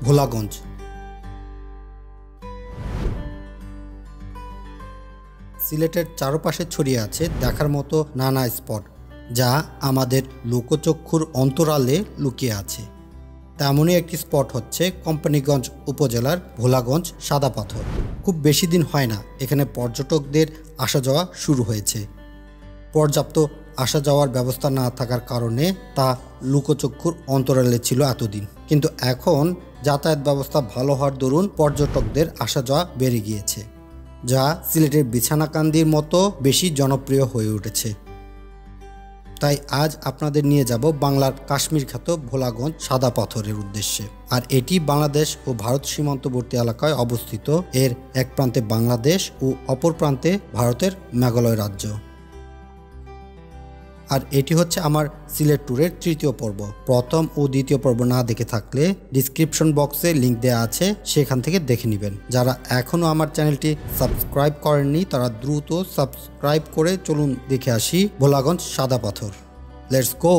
ভোলাগঞ্জ। সিলেটের চারপাশে ছড়িয়ে আছে দেখার মতো নানা স্পট, যা আমাদের লোকচক্ষুর অন্তরালে লুকিয়ে আছে। তেমনই একটি স্পট হচ্ছে কোম্পানীগঞ্জ উপজেলার ভোলাগঞ্জ সাদা পাথর। খুব বেশি দিন হয় না এখানে পর্যটকদের আসা যাওয়া শুরু হয়েছে। পর্যাপ্ত আসা যাওয়ার ব্যবস্থা না থাকার কারণে তা লোকচক্ষুর অন্তরালে ছিল এতদিন, কিন্তু এখন যাতায়াত ব্যবস্থা ভালো হওয়ার দরুন পর্যটকদের আসা যাওয়া বেড়ে গিয়েছে, যা সিলেটের বিছানাকান্দির মতো বেশি জনপ্রিয় হয়ে উঠেছে। তাই আজ আপনাদের নিয়ে যাব বাংলার কাশ্মীর খ্যাত ভোলাগঞ্জ সাদা পাথরের উদ্দেশ্যে। আর এটি বাংলাদেশ ও ভারত সীমান্তবর্তী এলাকায় অবস্থিত। এর এক প্রান্তে বাংলাদেশ ও অপর প্রান্তে ভারতের মেঘালয় রাজ্য। আর এটি হচ্ছে আমার সিলেট ট্যুরের তৃতীয় পর্ব। প্রথম ও দ্বিতীয় পর্ব না দেখে থাকলে ডিসক্রিপশন বক্সে লিংক দেওয়া আছে, সেখান থেকে দেখে নেবেন। যারা এখনও আমার চ্যানেলটি সাবস্ক্রাইব করেননি তারা দ্রুত সাবস্ক্রাইব করে চলুন দেখে আসি ভোলাগঞ্জ সাদা পাথর। Let's go.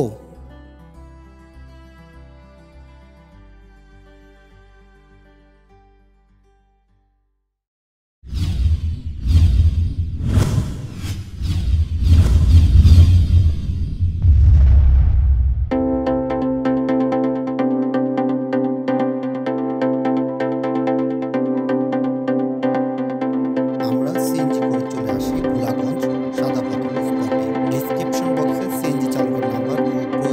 আমরা সিএনজি করে চলে আসি ভোলাগঞ্জ সাদা পাথর স্পটে। ডিসক্রিপশন বক্সে সিএনজি চালকের নাম্বার ও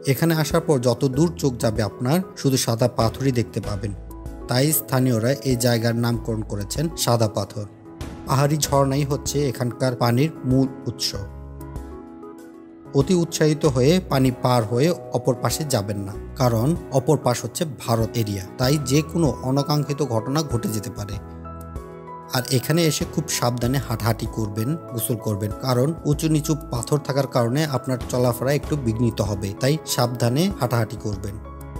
এখানে আসার পর যত দূর চোখ যাবে আপনার শুধু সাদা পাথরই দেখতে পাবেন। তাই স্থানীয়রা এই জায়গার নামকরণ করেছেন সাদা পাথর। পাহাড়ি ঝর্ণাই হচ্ছে এখানকার পানির মূল উৎস। অতি উৎসাহিত হয়ে পানি পার হয়ে অপর পাশে যাবেন না, কারণ অপর পাশ হচ্ছে ভারত এরিয়া, তাই যে কোনো অনাকাঙ্ক্ষিত ঘটনা ঘটে যেতে পারে। আর এখানে এসে খুব সাবধানে হাঁটাহাঁটি করবেন, গোসল করবেন, কারণ উঁচু নিচু পাথর থাকার কারণে আপনার চলাফেরা একটু বিঘ্নিত হবে, তাই সাবধানে হাঁটাহাঁটি করবেন।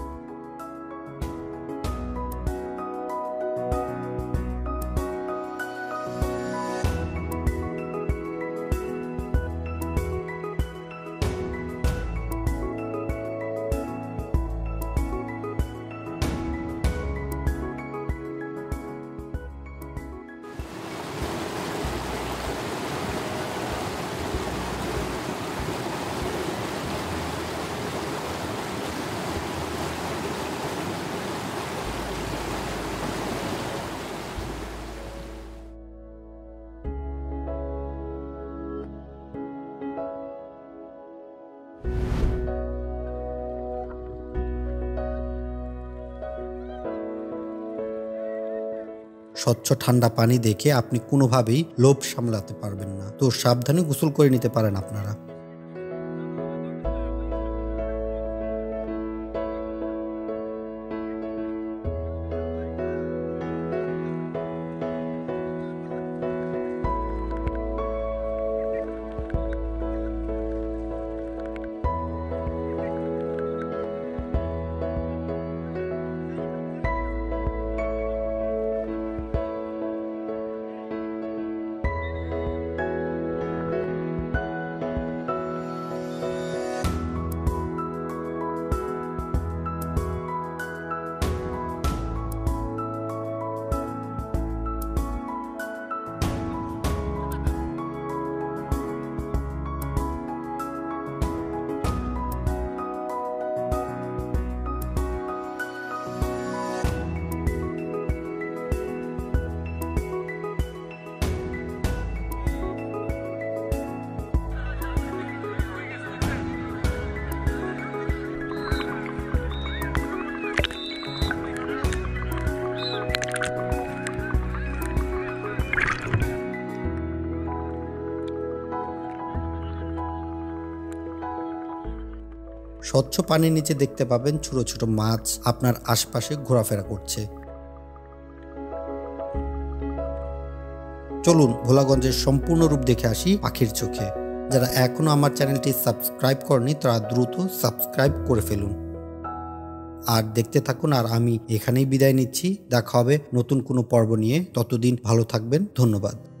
স্বচ্ছ ঠান্ডা পানি দেখে আপনি কোনোভাবেই লোভ সামলাতে পারবেন না, তো সাবধানে গোসল করে নিতে পারেন আপনারা। স্বচ্ছ পানির নিচে দেখতে পাবেন ছোট ছোট মাছ আপনার আশপাশে ঘোরাফেরা করছে। চলুন ভোলাগঞ্জের সম্পূর্ণ রূপ দেখে আসি পাখির চোখে। যারা এখনো আমার চ্যানেলটি সাবস্ক্রাইব করেনি তারা দ্রুত সাবস্ক্রাইব করে ফেলুন আর দেখতে থাকুন। আর আমি এখানেই বিদায় নিচ্ছি, দেখা হবে নতুন কোনো পর্ব নিয়ে। ততদিন ভালো থাকবেন, ধন্যবাদ।